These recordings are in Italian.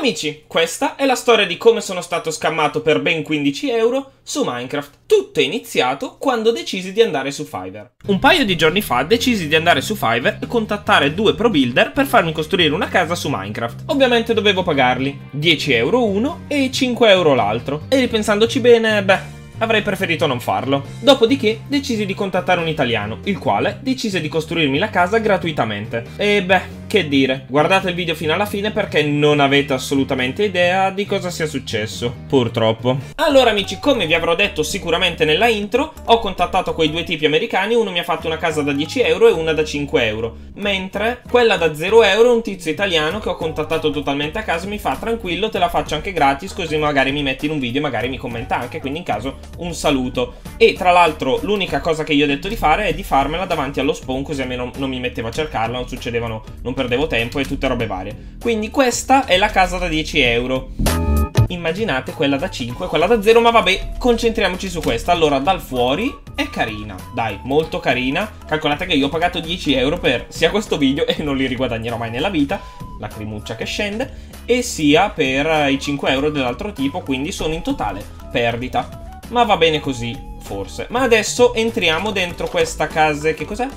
Amici, questa è la storia di come sono stato scammato per ben 15 euro su Minecraft. Tutto è iniziato quando decisi di andare su Fiverr. Un paio di giorni fa decisi di andare su Fiverr e contattare due pro builder per farmi costruire una casa su Minecraft. Ovviamente dovevo pagarli 10 euro uno e 5 euro l'altro. E ripensandoci bene, avrei preferito non farlo. Dopodiché decisi di contattare un italiano, il quale decise di costruirmi la casa gratuitamente. E che dire, guardate il video fino alla fine perché non avete assolutamente idea di cosa sia successo, purtroppo. Allora amici, come vi avrò detto sicuramente nella intro, ho contattato quei due tipi americani, uno mi ha fatto una casa da 10 euro e una da 5 euro, mentre quella da 0 euro un tizio italiano che ho contattato totalmente a caso mi fa: tranquillo, te la faccio anche gratis, così magari mi metti in un video e magari mi commenta anche, quindi in caso un saluto. E tra l'altro l'unica cosa che io ho detto di fare è di farmela davanti allo spawn, così almeno non mi mettevo a cercarla, non succedevano, non perdevo tempo e tutte robe varie. Quindi questa è la casa da 10 euro. Immaginate quella da 5, quella da 0, ma vabbè, concentriamoci su questa. Allora, dal fuori è carina, dai, molto carina. Calcolate che io ho pagato 10 euro per sia questo video, e non li riguadagnerò mai nella vita, lacrimuccia che scende, e sia per i 5 euro dell'altro tipo, quindi sono in totale perdita. Ma va bene così, forse. Ma adesso entriamo dentro questa casa. Che cos'è?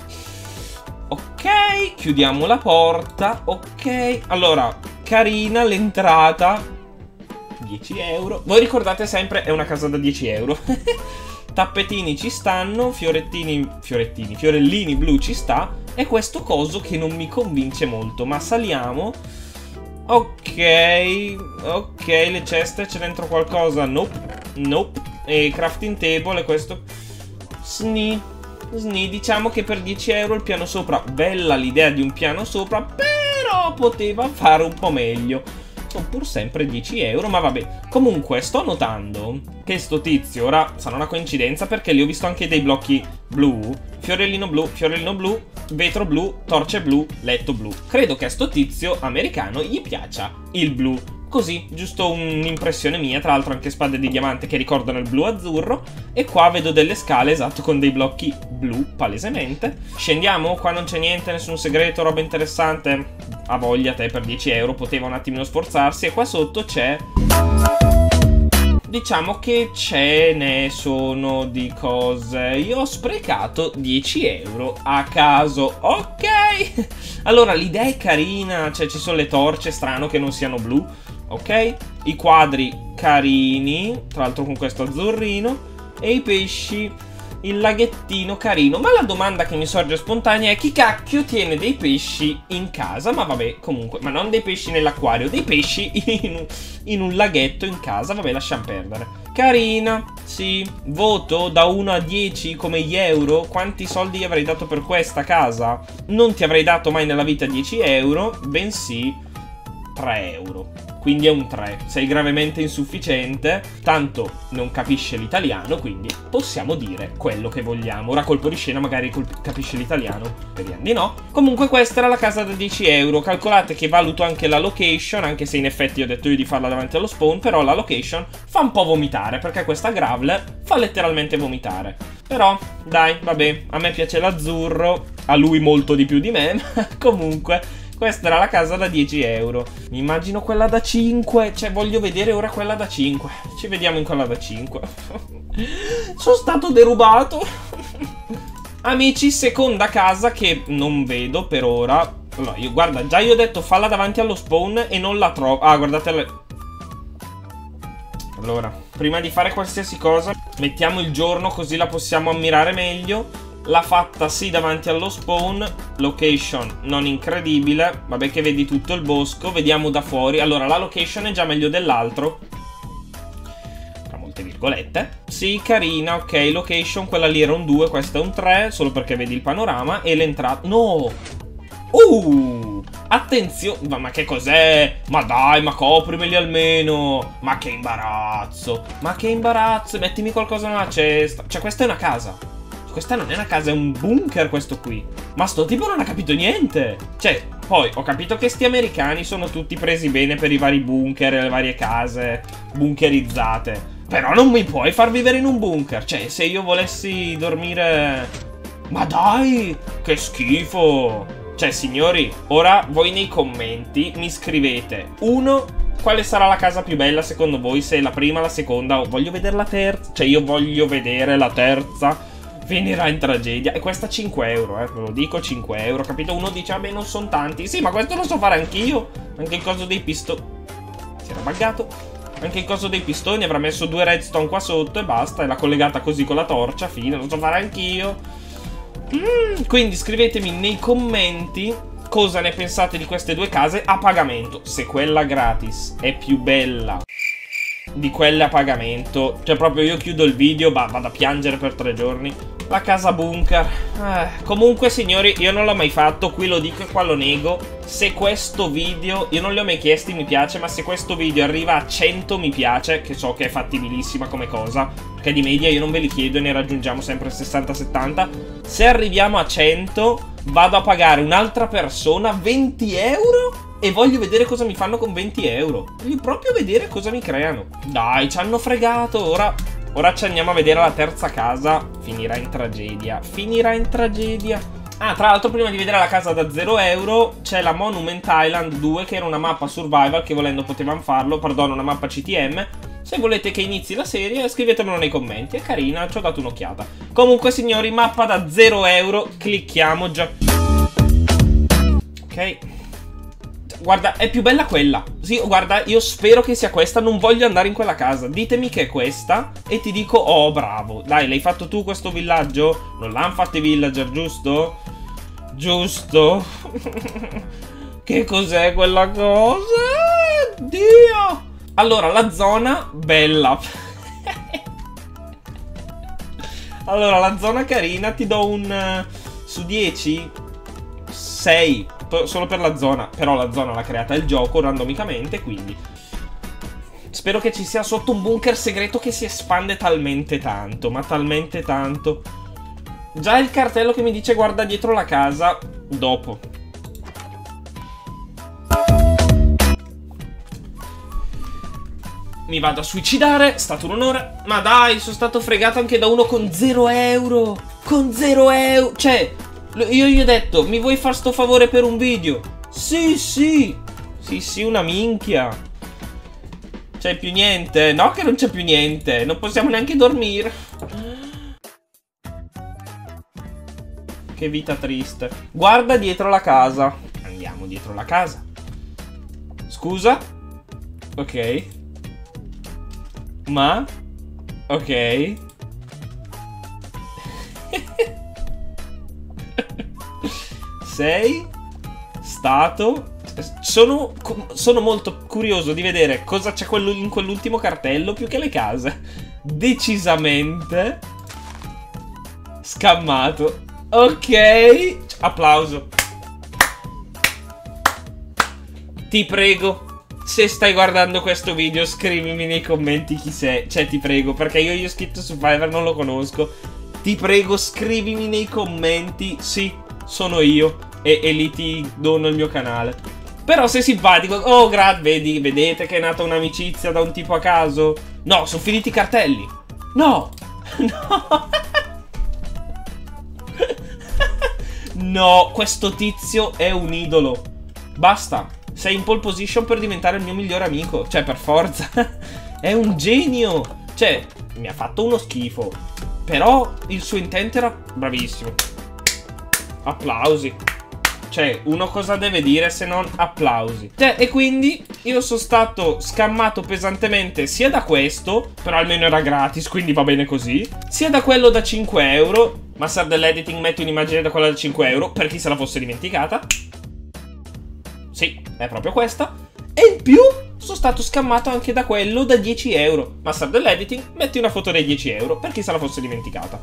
Ok, chiudiamo la porta. Ok, allora, carina l'entrata, 10 euro. Voi ricordate sempre, è una casa da 10 euro. Tappetini ci stanno, fiorellini blu ci sta. E questo coso che non mi convince molto. Ma saliamo. Ok, le ceste, c'è dentro qualcosa? Nope. E crafting table, e questo Sni, diciamo che per 10 euro il piano sopra. Bella l'idea di un piano sopra, però poteva fare un po' meglio. Sono pur sempre 10 euro, ma vabbè. Comunque sto notando che sto tizio, ora sarà una coincidenza perché li ho visto anche dei blocchi blu. Fiorellino blu, vetro blu, torce blu, letto blu. Credo che a sto tizio americano gli piaccia il blu. Così, giusto un'impressione mia. Tra l'altro anche spade di diamante che ricordano il blu azzurro. E qua vedo delle scale, esatto, con dei blocchi blu, palesemente. Scendiamo, qua non c'è niente, nessun segreto, roba interessante. Ha voglia te, per 10 euro poteva un attimino sforzarsi. E qua sotto c'è... diciamo che ce ne sono di cose. Io ho sprecato 10 euro a caso. Ok. Allora l'idea è carina. Cioè ci sono le torce, strano che non siano blu. Ok. I quadri carini, tra l'altro con questo azzurrino. E i pesci, il laghettino carino. Ma la domanda che mi sorge spontanea è: chi cacchio tiene dei pesci in casa? Ma vabbè, comunque, ma non dei pesci nell'acquario, dei pesci in un laghetto in casa. Vabbè, lasciamo perdere. Carina, sì. Voto da 1 a 10 come gli euro. Quanti soldi avrei dato per questa casa? Non ti avrei dato mai nella vita 10 euro, bensì 3 euro. Quindi è un 3, sei gravemente insufficiente. Tanto non capisce l'italiano, quindi possiamo dire quello che vogliamo. Ora colpo di scena magari capisce l'italiano, speriamo di no. Comunque questa era la casa da 10 euro. Calcolate che valuto anche la location, anche se in effetti ho detto io di farla davanti allo spawn. Però la location fa un po' vomitare, perché questa gravel fa letteralmente vomitare. Però dai, vabbè, a me piace l'azzurro, a lui molto di più di me. Ma comunque questa era la casa da 10 euro. Mi immagino quella da 5. Cioè voglio vedere ora quella da 5. Ci vediamo in quella da 5. Sono stato derubato. Amici, seconda casa che non vedo per ora. Allora, guarda, già io ho detto falla davanti allo spawn e non la trovo. Ah, guardate. Allora, prima di fare qualsiasi cosa mettiamo il giorno, così la possiamo ammirare meglio. L'ha fatta sì davanti allo spawn. Location non incredibile. Vabbè che vedi tutto il bosco. Vediamo da fuori. Allora la location è già meglio dell'altro, tra molte virgolette. Sì, carina, ok. Location, quella lì era un 2, questa è un 3, solo perché vedi il panorama. E l'entrata... no! Attenzione. Ma che cos'è? Ma dai, ma coprimeli almeno. Ma che imbarazzo. Ma che imbarazzo. Mettimi qualcosa nella cesta. Cioè questa è una casa. Questa non è una casa, è un bunker questo qui. Ma sto tipo non ha capito niente. Cioè, poi ho capito che sti americani sono tutti presi bene per i vari bunker e le varie case bunkerizzate. Però non mi puoi far vivere in un bunker. Cioè, se io volessi dormire... ma dai, che schifo. Cioè, signori, ora voi nei commenti mi scrivete: 1, quale sarà la casa più bella secondo voi? Se è la prima, la seconda, o voglio vedere la terza. Cioè, io voglio vedere la terza. Finirà in tragedia. E questa 5 euro, ve lo dico, 5 euro, capito? Uno dice, vabbè, non sono tanti. Sì, ma questo lo so fare anch'io. Anche il coso dei pistoni. Si era buggato. Anche il coso dei pistoni avrà messo 2 redstone qua sotto e basta. E l'ha collegata così con la torcia, fine. Lo so fare anch'io. Quindi scrivetemi nei commenti cosa ne pensate di queste due case a pagamento. Se quella gratis è più bella di quelle a pagamento, cioè proprio io chiudo il video, vado a piangere per 3 giorni. La casa bunker. Comunque signori, io non l'ho mai fatto, qui lo dico e qua lo nego. Se questo video, io non li ho mai chiesti mi piace, ma se questo video arriva a 100 mi piace, che so che è fattibilissima come cosa, perché di media io non ve li chiedo e ne raggiungiamo sempre 60-70. Se arriviamo a 100 vado a pagare un'altra persona 20 euro e voglio vedere cosa mi fanno con 20 euro. Voglio proprio vedere cosa mi creano. Dai, ci hanno fregato. Ora ci andiamo a vedere la terza casa. Finirà in tragedia. Finirà in tragedia. Ah, tra l'altro prima di vedere la casa da 0 euro c'è la Monument Island 2, che era una mappa survival, che volendo potevamo farlo. Perdono, una mappa CTM. Se volete che inizi la serie scrivetemelo nei commenti. È carina, ci ho dato un'occhiata. Comunque signori, mappa da 0 euro. Clicchiamo già. Ok. Guarda, è più bella quella. Sì, guarda, io spero che sia questa. Non voglio andare in quella casa. Ditemi che è questa e ti dico, oh, bravo. Dai, l'hai fatto tu questo villaggio? Non l'hanno fatto i villager, giusto? Giusto? Che cos'è quella cosa? Dio! Allora, la zona, bella. Allora, la zona carina, ti do un... su 10? 6. Solo per la zona. Però la zona l'ha creata il gioco randomicamente, quindi spero che ci sia sotto un bunker segreto che si espande talmente tanto. Ma talmente tanto. Già il cartello che mi dice guarda dietro la casa. Dopo. Mi vado a suicidare. È stato un onore. Ma dai, sono stato fregato anche da uno con 0 euro. Con 0 euro. Cioè, io gli ho detto, mi vuoi far sto favore per un video? Sì, sì. Sì, sì, una minchia. C'è più niente. No che non c'è più niente. Non possiamo neanche dormire. Che vita triste. Guarda dietro la casa. Andiamo dietro la casa. Scusa? Ok. Ma? Ok. Sei stato... Sono molto curioso di vedere cosa c'è in quell'ultimo cartello, più che le case. Decisamente scammato. Ok. Applauso. Ti prego, se stai guardando questo video, scrivimi nei commenti chi sei. Cioè, ti prego, perché io gli ho scritto su Fiverr, non lo conosco. Ti prego, scrivimi nei commenti. Sì, sono io. E lì ti dono il mio canale. Però sei simpatico. Oh, vedete che è nata un'amicizia da un tipo a caso? No, sono finiti i cartelli. No. No. No, questo tizio è un idolo. Basta. Sei in pole position per diventare il mio migliore amico. Cioè, per forza. È un genio. Cioè, mi ha fatto uno schifo. Però il suo intento era bravissimo. Applausi. Cioè, uno cosa deve dire se non applausi? Cioè, e quindi io sono stato scammato pesantemente sia da questo, però almeno era gratis, quindi va bene così, sia da quello da 5 euro. Master dell'editing, metto un'immagine da quella da 5 euro, per chi se la fosse dimenticata. Sì, è proprio questa. E in più sono stato scammato anche da quello da 10 euro. Master dell'editing, metti una foto dei 10 euro, per chi se la fosse dimenticata.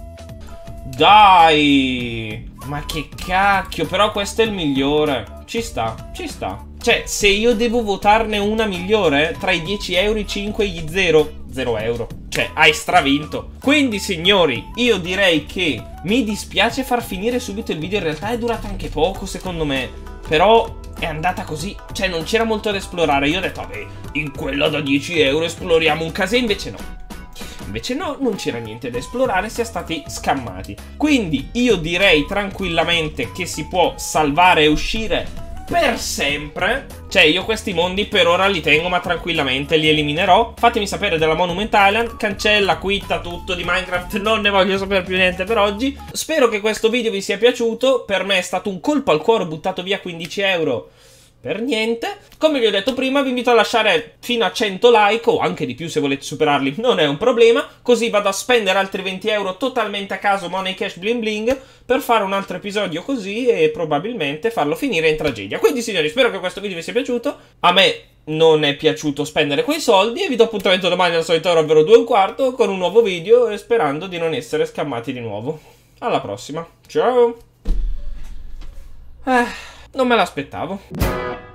Dai! Ma che cacchio, però questo è il migliore. Ci sta, ci sta. Cioè, se io devo votarne una migliore, tra i 10 euro, i 5 e gli 0 euro. Cioè, hai stravinto. Quindi, signori, io direi che mi dispiace far finire subito il video. In realtà è durato anche poco, secondo me. Però è andata così. Cioè, non c'era molto da esplorare. Io ho detto, vabbè, in quella da 10 euro esploriamo un casino, invece no. Invece no, non c'era niente da esplorare, si è stati scammati. Quindi io direi tranquillamente che si può salvare e uscire per sempre. Cioè io questi mondi per ora li tengo, ma tranquillamente li eliminerò. Fatemi sapere della Monument Island. Cancella, quitta tutto di Minecraft, non ne voglio sapere più niente per oggi. Spero che questo video vi sia piaciuto. Per me è stato un colpo al cuore, ho buttato via 15 euro per niente. Come vi ho detto prima, vi invito a lasciare fino a 100 like, o anche di più se volete superarli, non è un problema. Così vado a spendere altri 20 euro totalmente a caso, money cash bling bling, per fare un altro episodio così e probabilmente farlo finire in tragedia. Quindi signori, spero che questo video vi sia piaciuto. A me non è piaciuto spendere quei soldi e vi do appuntamento domani al solito ora, ovvero 2:15, con un nuovo video, e sperando di non essere scammati di nuovo. Alla prossima, ciao! Non me l'aspettavo.